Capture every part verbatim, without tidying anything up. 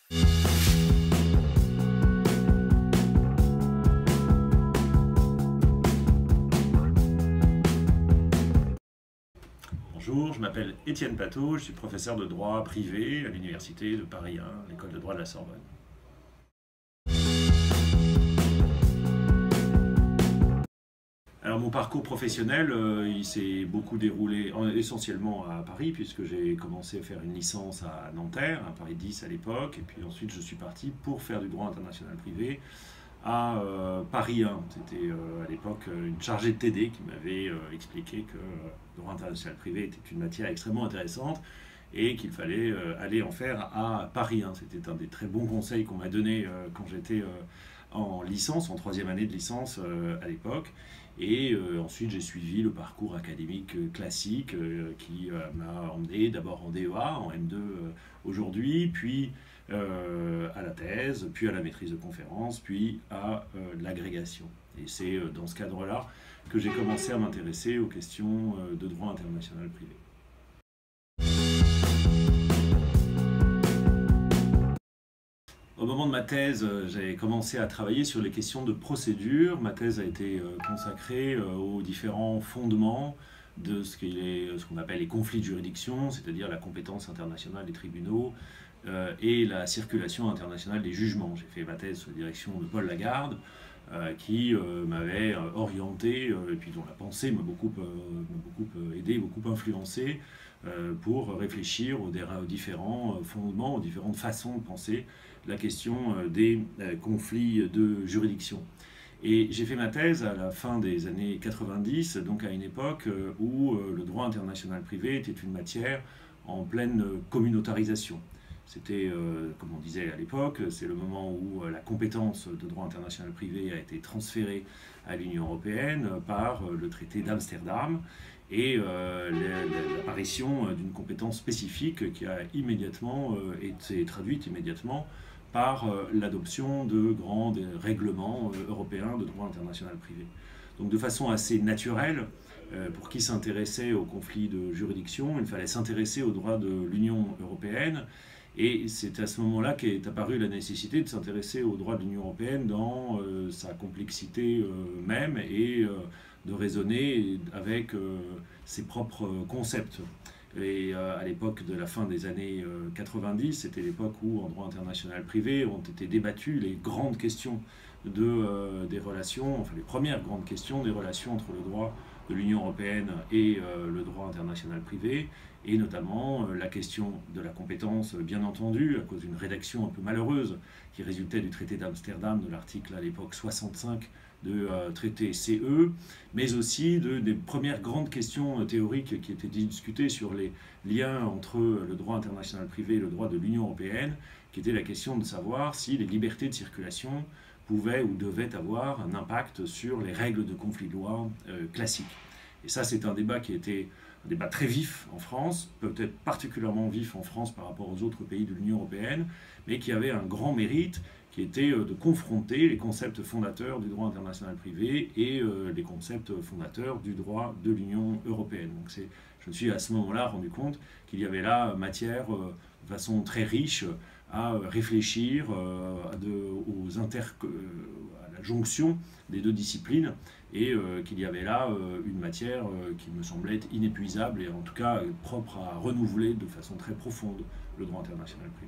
Bonjour, je m'appelle Étienne Pateau, je suis professeur de droit privé à l'université de Paris un, l'école de droit de la Sorbonne. Alors mon parcours professionnel, euh, il s'est beaucoup déroulé en, essentiellement à Paris, puisque j'ai commencé à faire une licence à Nanterre, à Paris dix à l'époque, et puis ensuite je suis parti pour faire du droit international privé à euh, Paris un. C'était euh, à l'époque une chargée de T D qui m'avait euh, expliqué que euh, le droit international privé était une matière extrêmement intéressante et qu'il fallait euh, aller en faire à Paris un. C'était un des très bons conseils qu'on m'a donné euh, quand j'étais euh, en licence, en troisième année de licence euh, à l'époque. Et euh, ensuite j'ai suivi le parcours académique euh, classique euh, qui euh, m'a emmené d'abord en D E A, en M deux euh, aujourd'hui, puis euh, à la thèse, puis à la maîtrise de conférence, puis à euh, l'agrégation. Et c'est euh, dans ce cadre-là que j'ai commencé à m'intéresser aux questions euh, de droit international privé. Au moment de ma thèse, j'ai commencé à travailler sur les questions de procédure. Ma thèse a été consacrée aux différents fondements de ce qu'on appelle les conflits de juridiction, c'est-à-dire la compétence internationale des tribunaux euh, et la circulation internationale des jugements. J'ai fait ma thèse sous la direction de Paul Lagarde, euh, qui euh, m'avait orienté, euh, et puis dont la pensée m'a beaucoup, euh, beaucoup aidé, beaucoup influencé, euh, pour réfléchir aux, aux différents fondements, aux différentes façons de penser la question des conflits de juridiction. Et j'ai fait ma thèse à la fin des années quatre-vingt-dix, donc à une époque où le droit international privé était une matière en pleine communautarisation. C'était, comme on disait à l'époque, c'est le moment où la compétence de droit international privé a été transférée à l'Union européenne par le traité d'Amsterdam et euh, l'apparition d'une compétence spécifique qui a immédiatement été traduite immédiatement par l'adoption de grands règlements européens de droit international privé. Donc de façon assez naturelle, pour qui s'intéressait aux conflits de juridiction, il fallait s'intéresser aux droits de l'Union européenne, et c'est à ce moment-là qu'est apparue la nécessité de s'intéresser aux droits de l'Union européenne dans euh, sa complexité euh, même, et euh, de raisonner avec euh, ses propres concepts. Et euh, à l'époque de la fin des années euh, quatre-vingt-dix, c'était l'époque où, en droit international privé, ont été débattues les grandes questions de, euh, des relations, enfin les premières grandes questions des relations entre le droit de l'Union européenne et euh, le droit international privé, et notamment euh, la question de la compétence, bien entendu, à cause d'une rédaction un peu malheureuse qui résultait du traité d'Amsterdam, de l'article à l'époque soixante-cinq de euh, traité C E, mais aussi de, des premières grandes questions euh, théoriques qui étaient discutées sur les liens entre le droit international privé et le droit de l'Union européenne, qui était la question de savoir si les libertés de circulation pouvaient ou devaient avoir un impact sur les règles de conflit de loi euh, classiques. Et ça, c'est un débat qui était un débat très vif en France, peut-être particulièrement vif en France par rapport aux autres pays de l'Union européenne, mais qui avait un grand mérite, qui était de confronter les concepts fondateurs du droit international privé et euh, les concepts fondateurs du droit de l'Union européenne. Donc c'est, je me suis à ce moment-là rendu compte qu'il y avait là matière, euh, de façon très riche, à réfléchir euh, à de, aux inter, euh, à la jonction des deux disciplines, et euh, qu'il y avait là euh, une matière euh, qui me semblait inépuisable et en tout cas euh, propre à renouveler de façon très profonde le droit international privé.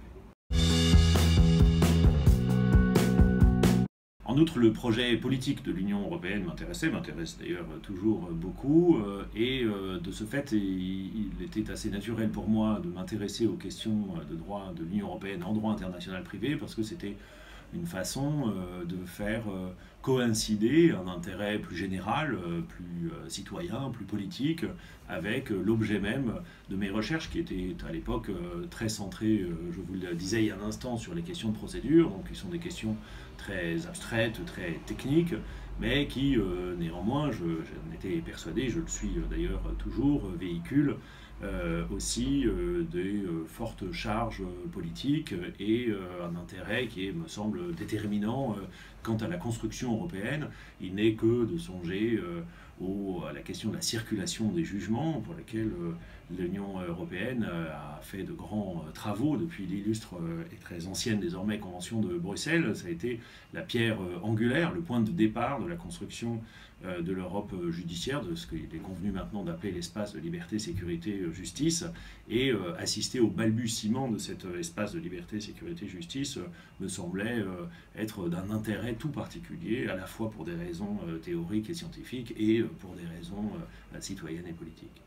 En outre, le projet politique de l'Union européenne m'intéressait, m'intéresse d'ailleurs toujours beaucoup, euh, et euh, de ce fait, il, il était assez naturel pour moi de m'intéresser aux questions de droit de l'Union européenne en droit international privé, parce que c'était une façon euh, de faire euh, coïncider un intérêt plus général, euh, plus euh, citoyen, plus politique, avec euh, l'objet même de mes recherches, qui étaient à l'époque euh, très centrées, euh, je vous le disais il y a un instant, sur les questions de procédure, donc qui sont des questions très abstraites, très techniques, mais qui, euh, néanmoins, j'en étais persuadé, je le suis d'ailleurs toujours, véhiculent euh, aussi euh, des euh, fortes charges euh, politiques et euh, un intérêt qui est, me semble, déterminant euh, quant à la construction européenne. Il n'est que de songer euh, au, à la question de la circulation des jugements, pour laquelle euh, l'Union européenne euh, a fait de grands euh, travaux depuis l'illustre euh, et très ancienne désormais Convention de Bruxelles. Ça a été la pierre euh, angulaire, le point de départ de la construction euh, de l'Europe euh, judiciaire, de ce qu'il est convenu maintenant d'appeler l'espace de liberté, sécurité, euh, justice. Et euh, assister au balbutiement de cet euh, espace de liberté, sécurité, justice euh, me semblait euh, être d'un intérêt tout particulier, à la fois pour des raisons euh, théoriques et scientifiques et euh, pour des raisons euh, citoyennes et politiques.